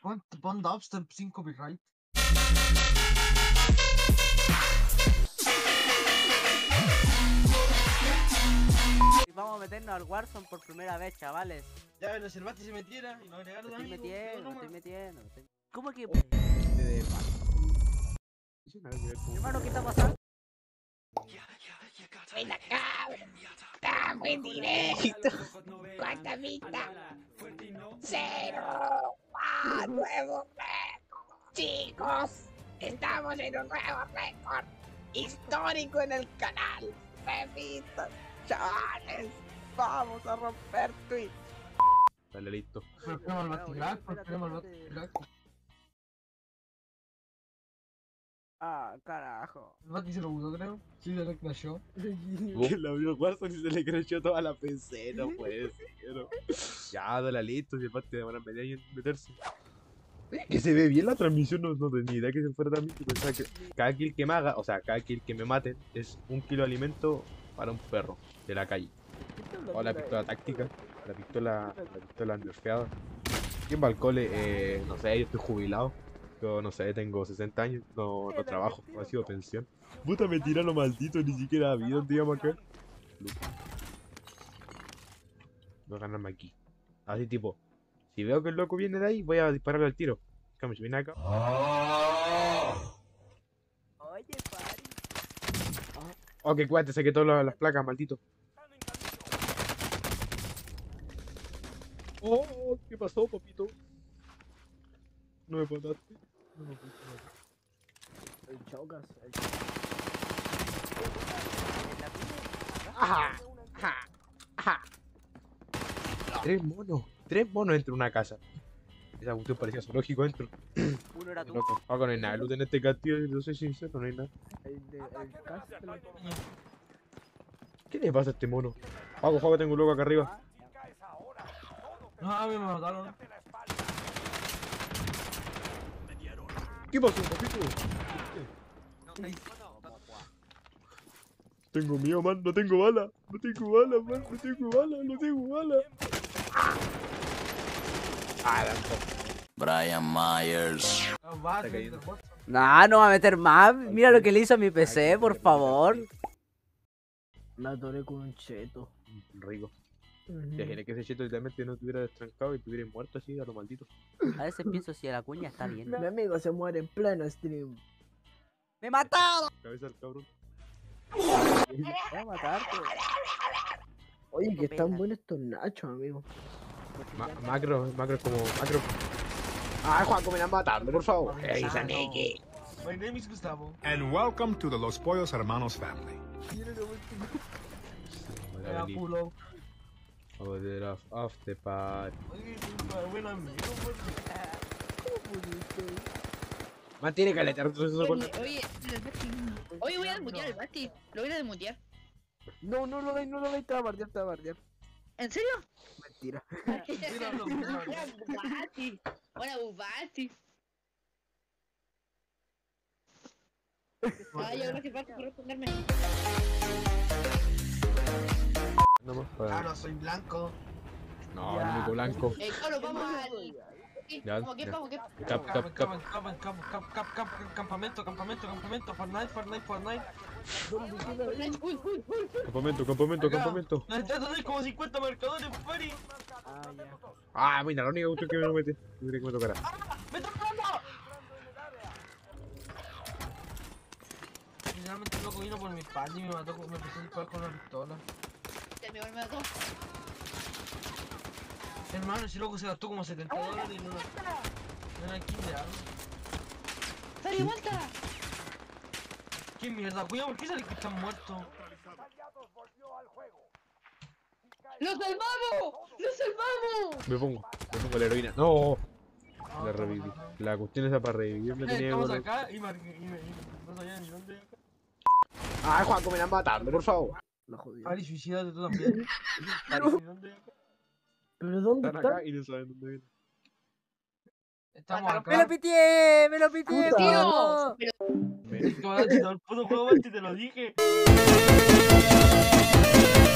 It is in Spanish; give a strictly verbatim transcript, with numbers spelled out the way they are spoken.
Pon, pon dubstep sin copyright. Vamos a meternos al Warzone por primera vez, chavales. Ya, pero si el Basti se metiera y nos agregara Me de estoy amigos, metiendo, yo me no estoy me- metiendo. me estoy- ¿Cómo que? Eso nada que ver con- Hermano, ¿qué está pasando? Ven acá, estamos en directo. ¿Cuánta vista? Cero. ¡Ah, nuevo récord! Chicos, estamos en un nuevo récord histórico en el canal. Repito, chavales, vamos a romper Twitch. Dale, listo. ¿Por qué no lo Espérate, tirar? ¿Por qué no lo espérate. tirar? Ah, carajo. El Basti se lo usó, creo. Sí, se le crashó. Que le abrió Warzone y se le crashó toda la P C, no puede ser. ¿No? Ya, dale, listo. Si el parte demora media año en meterse. Que se ve bien la transmisión, no, no tenía idea que se fuera también. Pensaba que cada kill que me haga, o sea, cada kill que me maten es un kilo de alimento para un perro de la calle. O la pistola táctica, la pistola, la pistola nerfeada. ¿Quién va al cole? Eh, no sé, yo estoy jubilado. Yo no sé, tengo sesenta años, no, no trabajo, no ha sido pensión. Puta, me tira lo maldito, ni siquiera vi dónde íbamos acá. Voy a ganarme aquí. Así tipo, si veo que el loco viene de ahí, voy a dispararle al tiro. En cambio, si viene acá. Oye, pari. Ok, cuídate, saqué todas las placas, maldito. Oh, ¿qué pasó, papito? No me mataste. No me mataste. El chocas, el Ajá, ajá, ajá. Tres monos, tres monos entre una casa. Esa cuestión parecía zoológico dentro. Uno era tú. Loco, acá no hay nada de luz en este castillo, yo soy sincero, no hay nada. El de el castle. ¿Qué le pasa a este mono? Juego, juego, tengo un loco acá arriba. No, a mí me mataron. ¿Qué pasó, papito? Tengo miedo, man, no tengo bala. No tengo bala, man, no tengo bala, no tengo bala. Ah, la Brian Myers. Ah, Basti, Está cayendo. el Watson. Nah, no va a meter más. Mira lo que le hizo a mi P C, por favor. Me atoré con un cheto. rico. Te imaginé que ese cheto literalmente no tuviera destrancado y tuviera muerto así a lo maldito. A veces pienso si la cuña está bien. Mi amigo se muere en pleno stream. ¡Me mataron! Cabeza al cabrón. Voy a matarte. Oye, que están buenos estos nachos, amigo. Ma macro, macro como macro. Ay, Juan, me van matando, por favor. Hey, Saneki. My name is Gustavo. And welcome to the Los Pollos Hermanos family. Era culo. Order of, of the party. Oye, es buen amigo, pues. Mantiene caleta, retroceso con. Oye, oye, el Basti. Oye, voy a desmutear el Basti. Lo voy a desmutear. No, no lo veis, no lo veis, te va a bardear, te va a bardear. ¿En serio? Mentira. Tíralo, tíralo. Hola, Basti. Hola, Basti. Ay, ahora que falta por responderme. No más Ah, para. no, soy blanco. No, el único blanco. Eh, Carlos, vamos al. Ya, Vamos, ¿qué? ya. Vamos, ¿qué? Cap, Camp, cap, camp, cap. camp, camp, camp, camp, camp, camp, campamento, campamento, campamento, Fortnite, Fortnite, Fortnite. Uy, uy, uy. Campamento, campamento, Acá. campamento. Nos están dando como cincuenta marcadores, Fari. Ah, ya. Ah, mira, la única cuestión que me lo mete. Yo creía que me tocará. ¡Me está matando! Finalmente el loco vino por mi espalda y me mató, con- me empezó a disparar con una pistola. Se me me mató. Hermano, ese loco se gastó como setenta dólares y no no era kill de arma. ¡Sari, aguanta! ¿Qué mierda? Cuidado, ¿por qué sale que están muertos? ¡Lo salvamos! ¡Lo salvamos! Me pongo, me pongo la heroína. No, Ah, la está reviví. matando. La cuestión esa para revivir me Eh, tenía que Estamos poner. acá y marqué y me y no sabía ni dónde. Ay, Juan, me van matando, por favor. La jodí. Ari, suicídate tú también. Ari, ¿y dónde? ¿Pero dónde Están está? acá y no saben dónde vienen. Estamos ¡Me lo acá. pitié! ¡Me lo pitié! Puta. ¡Tiro! Es que me ha quitado el puto juego antes, te lo dije.